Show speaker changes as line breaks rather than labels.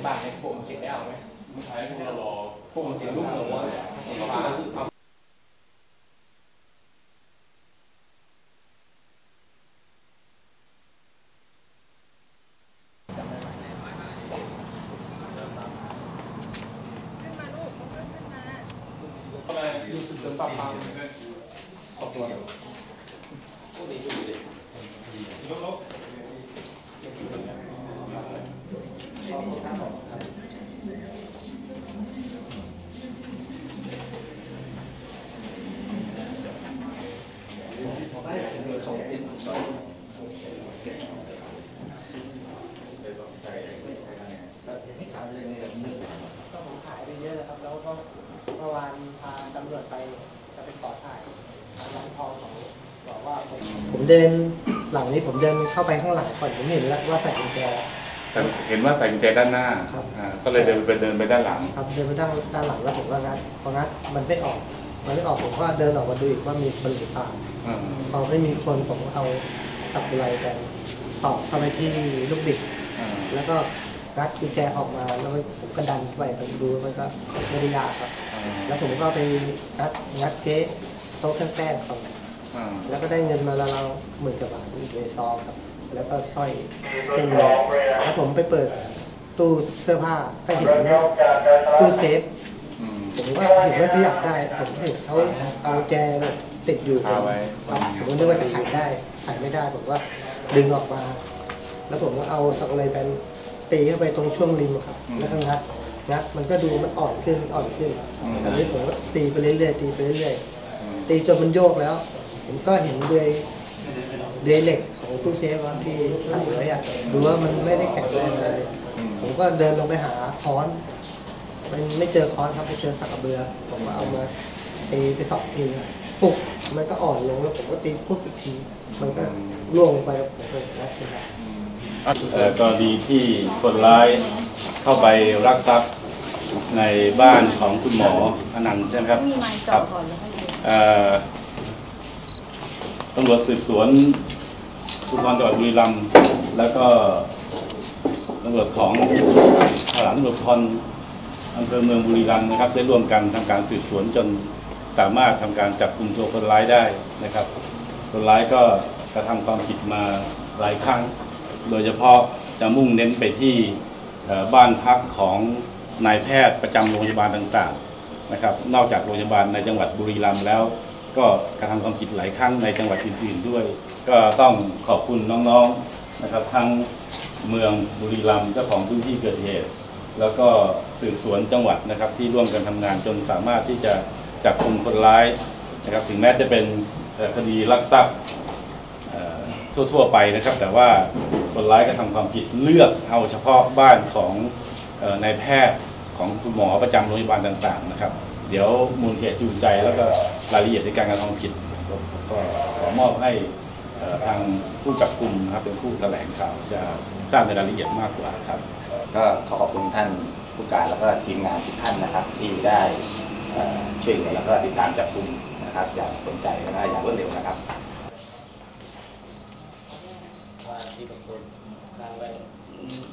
บ้านในพวกมันเสร็จแล้วไหมไม่ใช่พวกเรารอพวกมันเสร็จลูกหนูว่าอยู่สุดเดิมปรับปรามสองตัวพวกนี้อยู่เลยลบ
ก็ผมขายไปเยอะครับแล้วก็เมื่อวานพาตำรวจไปจะไปขอถ่ายร้านทองของบอกว่าผมเดินหลังนี้ผมเดินเข้าไปข้างหลังก่อนผมเห็นแล้วว่าใส่กุญแจ
แต่เห็นว่าใส่กุญแจด้านหน้าก็เลยเดินไปด้านหลัง
ครับเดินไปด้านหลังแล้วผมก็งัดพองัดมันไม่ออกผมก็เดินออกมาดูอีกว่ามีคนหรือเปล่าพอไม่มีคนผมเอาสับไหลกันตอกเข้าไปที่ลูกบิดแล้วก็งัดกุญแจออกมาแล้วผมก็ดันไปดูมันก็ไม่ได้ยากครับแล้วผมก็ไปงัดเก๊โต๊ะเครื่องแป้งครับแล้วก็ได้เงินมาแล้ว10,000 กว่าบาทในซองครับแล้วก็สร้อยเส้นนึงแล้วผมไปเปิดตู้เสื้อผ้าก็เห็นตู้เซฟผมก็เห็นว่าเขาอยากได้ผมเห็นเขาเอาแจแบบติดอยู่ครับผมก็นึกว่าจะขายได้ขายไม่ได้ผมว่าดึงออกมาแล้วผมก็เอาสักอะไรเป็นตีเข้าไปตรงช่วงริมครับแล้วก็งัดมันก็ดูมันอ่อนขึ้นอันนี้ผมก็ตีไปเรื่อยตีจนมันโยกแล้วผมก็เห็นเดือยเหล็กของตู้เซฟที่ใส่ไว้ดูว่ามันไม่ได้แข็งแรงอะไรผมก็เดินลงไปหาค้อนมันไม่เจอค้อนครับไปเจอสักกระเบือผมก็เอามาตีไป2 ทีปุ๊บมันก็อ่อนลงแล้วผมก็ตีปุ๊บอีกทีมันก็ล่วงไปผมก็งัดขึ้นได้
กรณีที่คนร้ายเข้าไปลักทรัพย์ในบ้านของคุณหมออนันต์ใช่ไหมครับครับตำรวจสืบสวนภูธรจังหวัดบุรีรัมย์แล้วก็ตำรวจของสถานีตำรวจภูธรอำเภอเมืองบุรีรัมย์นะครับได้ร่วมกันทำการสืบสวนจนสามารถทำการจับกลุ่มตัวคนร้ายได้นะครับคนร้ายก็กระทำความผิดมาหลายครั้งโดยเฉพาะจะมุ่งเน้นไปที่บ้านพักของนายแพทย์ประจำโรงพยาบาลต่างๆนะครับนอกจากโรงพยาบาลในจังหวัดบุรีรัมย์แล้วก็กระทำความผิดหลายครั้งในจังหวัดอื่นๆด้วยก็ต้องขอบคุณน้องๆนะครับทั้งเมืองบุรีรัมย์เจ้าของพื้นที่เกิดเหตุแล้วก็สืบสวนจังหวัดนะครับที่ร่วมกันทำงานจนสามารถที่จะจับกลุ่มคนร้ายนะครับถึงแม้จะเป็นคดีลักทรัพย์ทั่วไปนะครับแต่ว่าคนร้ายก็ทำความผิดเลือกเอาเฉพาะบ้านของนายแพทย์ของคุณหมอประจำโรงพยาบาลต่างๆนะครับเดี๋ยวมูลเหตุจูงใจแล้วก็รายละเอียดในการกระทำผิดก็ขอมอบให้ทางผู้จับกุมครับเป็นผู้แถลงข่าวจะทราบในรายละเอียดมากกว่าครับ
ก็ขอขอบคุณท่านผู้การแล้วก็ทีมงานทุกท่านนะครับที่ได้ช่วยเหลือแล้วก็ติดตามจับกุมนะครับอย่างสนใจและอย่างรวดเร็วนะครับ
ที่เป็นคนกลางไว้